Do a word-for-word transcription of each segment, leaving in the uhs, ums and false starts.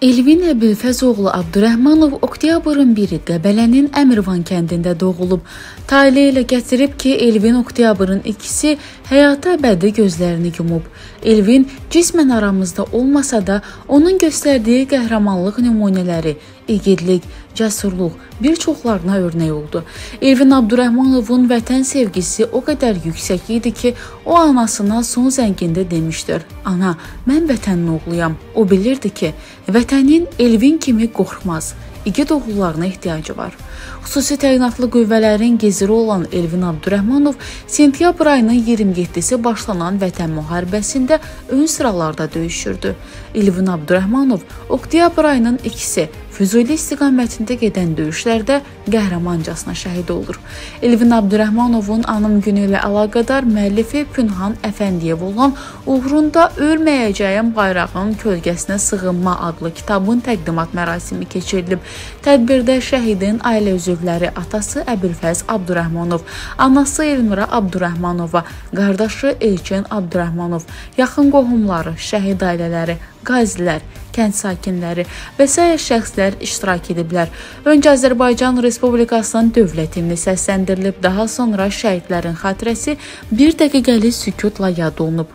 Elvin Əbülfəzoğlu Abdurrəhmanov oktyabrın biri Qəbələnin Əmirvan kəndində doğulub. Tale ilə gətirib ki, Elvin oktyabrın ikisi həyata əbədi gözlərini yumub. Elvin cismən aramızda olmasa da, onun göstərdiyi qəhrəmanlıq nümunələri, igidlik, cəsurluq bir çoxlarına örnək oldu. Elvin Abdurrəhmanovun vətən sevgisi o qədər yüksək idi ki, o anasına son zəngində demişdir: "Ana, mən vətənin oğluyam." O bilirdi ki, vətənin Elvin kimi qorxmaz, igid oğullarına ehtiyacı var. Xüsusi təyinatlı qüvvələrin giziri olan Elvin Abdurrəhmanov sentyabr ayının iyirmi yeddisi başlanan Vətən müharibəsində ön sıralarda döyüşürdü. Elvin Abdurrəhmanov oktyabr ayının ikisi Füzuli istiqamətində gedən döyüşlərdə qəhrəmancasına şəhid olur. Elvin Abdurrəhmanovun anım günü ilə əlaqədar müəllifi Pünhan Əfəndiyev olan Uğrunda Ölməyəcəyim bayrağın kölgəsinə sığınma adlı kitabın təqdimat mərasimi keçirilib. Tədbirdə şəhidin ailə üzvləri atası Əbülfəz Abdurrəhmanov, anası Elmira Abdurrəhmanova, qardaşı Elçin Abdurrəhmanov, yaxın qohumları, şəhid ailələri, qazilər, kənd sakinləri və sair şəxslər iştirak ediblər. Öncə Azərbaycan Respublikasının dövlət himni səsləndirilib, daha sonra şəhidlərin xatirəsi bir dəqiqəlik sükutla yad olunub.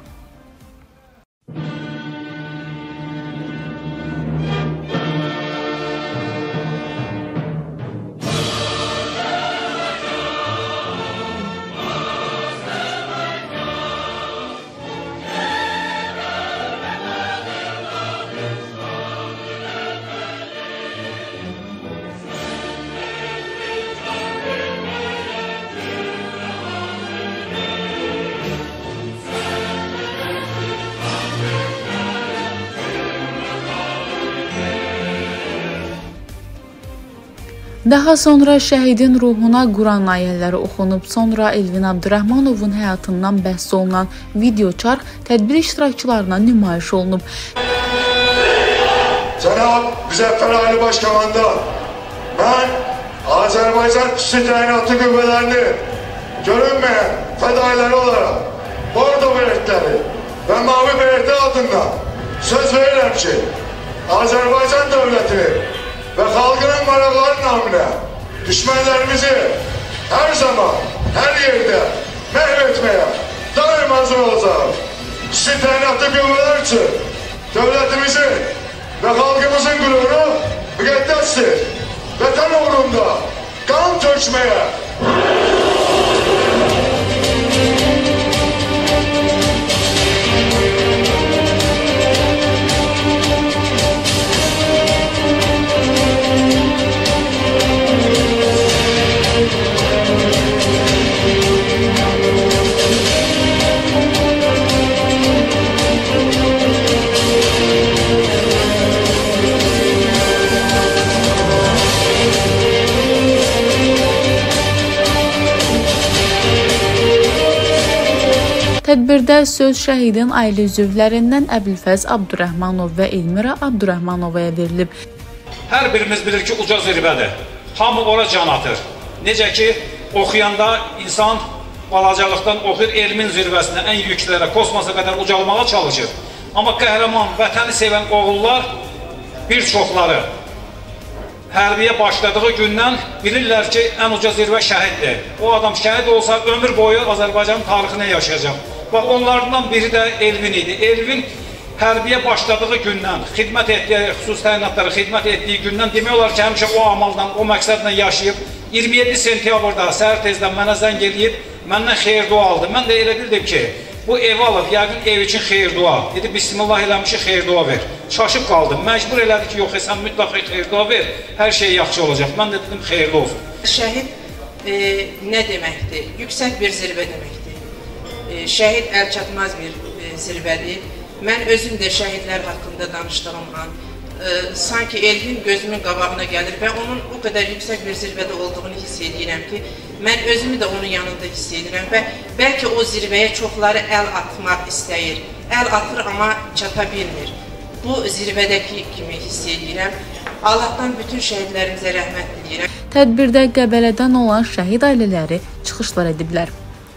Daha sonra şəhidin ruhuna Quran ayələri oxunub, sonra Elvin Abdurrəhmanovun həyatından bəhs olunan video çarx tədbir iştirakçılarına nümayiş olunub. Cənab Müzəffər Ali Başkomandan, mən Azərbaycan xüsusi təyinatlı qüvvələrini görünməyən fədailəri olaraq Bordo beretləri və Mavi beretlər adında söz verirəm ki, Azərbaycan dövləti və xalqının maraqları naminə düşmənlərimizi hər zaman, hər yerdə məhv etməyə daim hazır olacaq. Xüsusi təyinatlı qüvvələr üçün dövlətimizin və xalqımızın qüruru müqəddəsdir. Vətən uğrunda qan tökməyə Tədbirdə söz şəhidin ailə üzvlərindən Əbülfəz Abdurrəhmanov və Elmira Abdurrəhmanovaya verilib. Hər birimiz bilir ki, uca zirvədir. Hamı ora can atır. Necə ki, oxuyanda insan balacalıqdan oxuyur, elmin zirvəsinə, ən yüklərə, kosmosa qədər ucalmağa çalışır. Amma qəhrəman, vətəni sevən oğullar bir çoxları hərbiyə başladığı gündən bilirlər ki, ən uca zirvə şəhiddir. O adam şəhid olsa ömür boyu Azərbaycanın tarixini yaşayacaq. Bax, onlardan biri də Elvin idi. Elvin hərbiyə başladığı gündən, xidmət etdiyi, xüsusi təyinatlara xidmət etdiyi gündən demək olar ki, həmişə o amaldan, o məqsədlə yaşayıb. iyirmi yeddi sentyabrda səhər tezdən mənə zəng eləyib, məndən xeyir dua aldı. Mən də elə bildim ki, bu ev alıb, yəqin ev üçün xeyir dua. Dedi, bismillah eləmişi xeyir dua ver. Çaşıb qaldım. Məcbur elədi ki, yox, sən mütləq xeyir dua ver, hər şey yaxşı olacaq. Mən də dedim, xeyirli olsun. Şəhid e, nə deməkdir? Yüksək bir zirvə deməkdir. E, şəhid əlçatmaz bir e, zirvədir. Mən özüm də şəhidlər haqqında danışdığımdan, e, sanki Elvin gözümün qabağına gəlir və onun o qədər yüksək bir zirvədə olduğunu hiss edirəm ki, mən özümü də onun yanında hiss edirəm və bəlkə o zirvəyə çoxları əl atmaq istəyir. Əl atır, amma çata bilmir. Bu zirvədəki kimi hiss edirəm. Allahdan bütün şəhidlərimizə rəhmət diləyirəm. Tədbirdə Qəbələdən olan şəhid ailələri çıxışlar ediblər.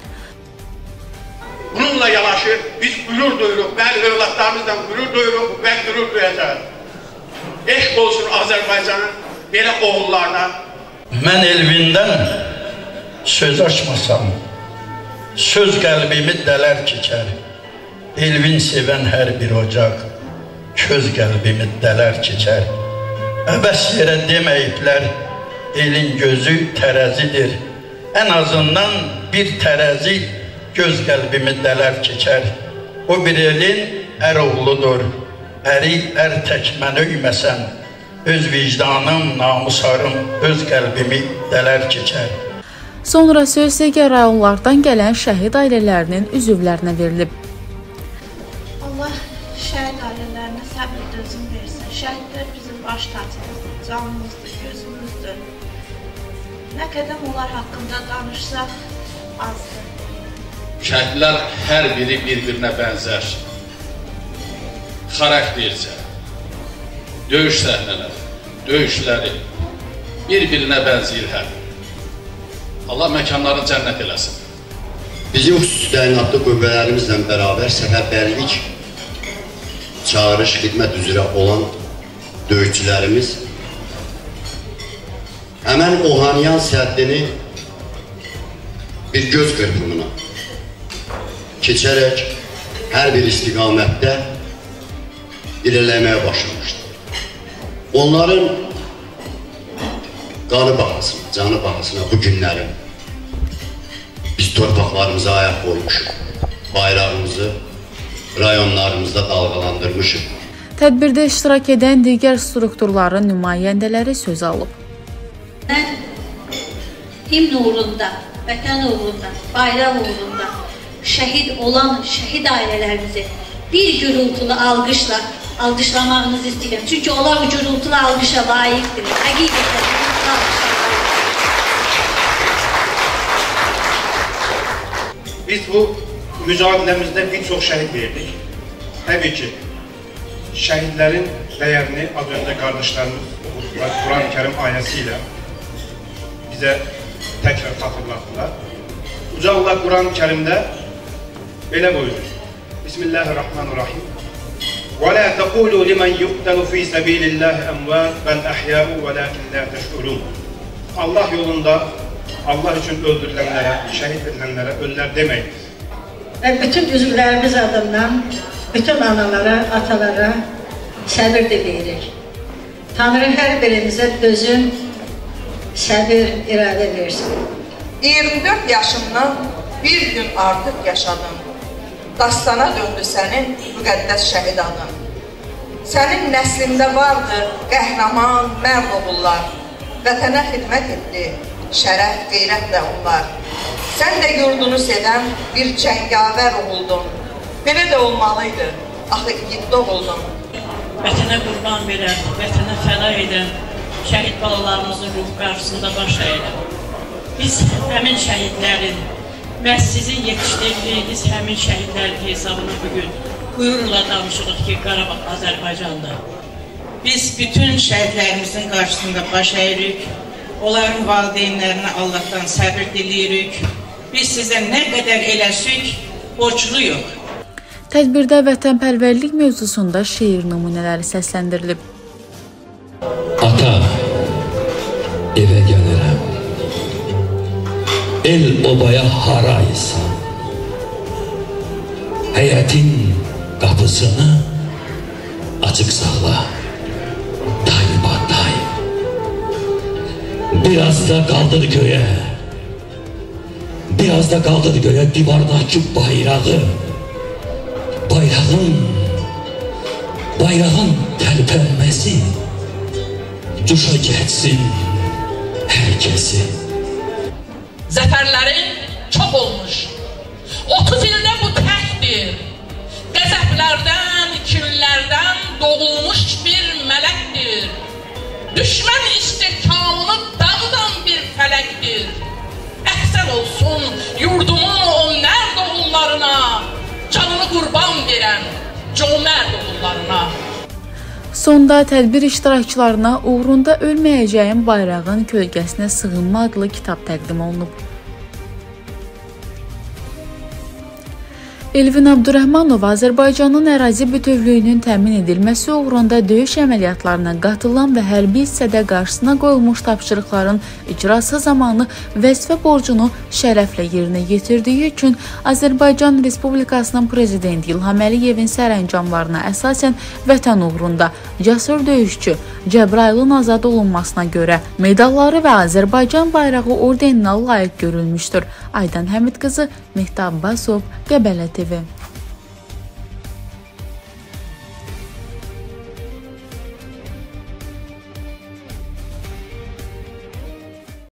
Bununla yanaşı biz gurur duyuruq, bəzi övladlarımızla gurur duyuruq və gurur duyacağız. eşq olsun Azərbaycanın belə oğullarına. Mən Elvindən söz açmasam, söz qəlbimi dələr keçər. Elvin sevən hər bir ocaq, köz qəlbimi dələr keçər. Əbəs yerə deməyiblər, elin gözü tərəzidir. Ən azından bir tərəzi göz qəlbimi dələr keçər. O bir elin ər oğludur, əri ər tək mən öyməsəm, öz vicdanım, namusarım, öz qəlbimi dələr keçər. Sonra söz digər rayonlardan gələn şəhid ailələrinin üzvlərinə verilib. Allah şəhid ailələrinə səbr dözüm versin. Şəhidlər bizim baş tacımızdır, canımızdır, gözümüzdür. Nə qədər onlar haqqında danışsaq azdır. Şəhidlər hər biri bir-birinə bənzər. Xaraktercə, döyüş səhnələri, döyüşləri bir-birinə bənzəyir hər. Allah məkanlarını cənnət eləsin. Bizim xüsusi təyinatlı qüvvələrimizlə bərabər səfərbərlik çağırış xidmət üzrə olan döyüşçülərimiz həmən Ohanyan səddini bir göz qırpımına keçərək hər bir istiqamətdə irələməyə başlamışdır. Onların qanı bahasına, canı bahasına bu günlərin biz torpaqlarımıza ayaq qoymuşuq, bayrağımızı rayonlarımızda dalğalandırmışıq. Tədbirdə iştirak edən digər strukturların nümayəndələri söz alıb. Mən himn uğrunda, vətən uğrunda, bayraq uğrunda şəhid olan şəhid ailələrimizi bir gürültülü alqışla alqışlamağınızı istəyirəm. Çünki onlar bu gürültülü alqışa layiqdir. Həqiqətən Biz bu mücadiləmizdə bir çox şəhid verdik. Təbii ki, şəhidlərin dəyərini az öncə qardaşlarımız Quran-ı Kərim ayəsi ilə bizə təkrar xatırlatdılar. Uca Allah Quran-ı Kərimdə belə buyurur. Bismillahirrahmanirrahim. وَلَا تَقُولُوا لِمَنْ يُقْتَلُ فِي سَبِيلِ اللّٰهِ أَمْوَاتٍ بَلْ أَحْيَاءٌ وَلَكِنْ لَا تَشْعُرُونَ. Allah yolunda Allah üçün öldürülənlərə, şəhid edilənlərə ölülər deməyin. Və bütün üzvlərimiz adından bütün analara, atalara səbir diləyirik. Tanrı hər birimizə dözüm, səbir, iradə versin. iyirmi dörd yaşından bir gün artıq yaşadın. Dastana döndü sənin müqəddəs şəhid adın. Sənin nəslində vardı qəhrəman, mərd oğullar. Vətənə xidmət etdi, şərəf, qeyrətlə onlar. Sən də yurdunu sevən bir cəngavər oğuldun. Belə də olmalıydı, axı igid oğuldun. Vətənə qurban verən, vətənə fəda edən şəhid balalarımızın ruh qarşısında baş əyiləm. Biz həmin şəhidlərin və sizin yetişdirdiyiniz həmin şəhidlərin hesabını bugün buyurla danışırıq ki, Qarabağ Azərbaycan'da. Biz bütün şəhidlərimizin qarşısında baş əyirik, onların valideynlərinə Allah'tan səbir diləyirik. Biz sizə nə qədər eləsək, borcluyuq. Tədbirdə vətənpərvərlik mövzusunda şeir nümunələri səsləndirilib. Ata, evə gəlirəm. El obaya haraysan. Həyətin qapısını açıq saxla. Daima daim. Biraz da qaldır göyə. Biraz da qaldır göyə divardakı bayrağı. Bayrağın, bayrağın tərpənməsi duşa getsin hər kəsi. Zəfərlərin çox olmuş. otuz ildə bu təkdir. Qəzəblərdən, kinlərdən doğulmuş bir mələkdir. Düşmən istehkamını dağıdan bir fələkdir. Əhsən olsun yurdumun o mərd oğullarına, canını qurban verən cömərd oğullarına. Sonda tədbir iştirakçılarına uğrunda ölməyəcəyin bayrağın kölgəsinə sığınma adlı kitab təqdim olunub. Elvin Abdurrahmanov Azərbaycanın ərazi bütövlüyünün təmin edilməsi uğrunda döyüş əməliyyatlarına qatılan və hərbi hissədə qarşısına qoyulmuş tapşırıqların icrası zamanı vəzifə borcunu şərəflə yerinə yetirdiyi üçün Azərbaycan Respublikasının Prezidenti İlham Əliyevin sərəncamlarına əsasən vətən uğrunda cəsur döyüşçü Cəbrailin azad olunmasına görə medalları və Azərbaycan bayrağı ordeninə layiq görülmüşdür. Aydan Həmid qızı, Mehdi Abbasov, Qəbələ T V.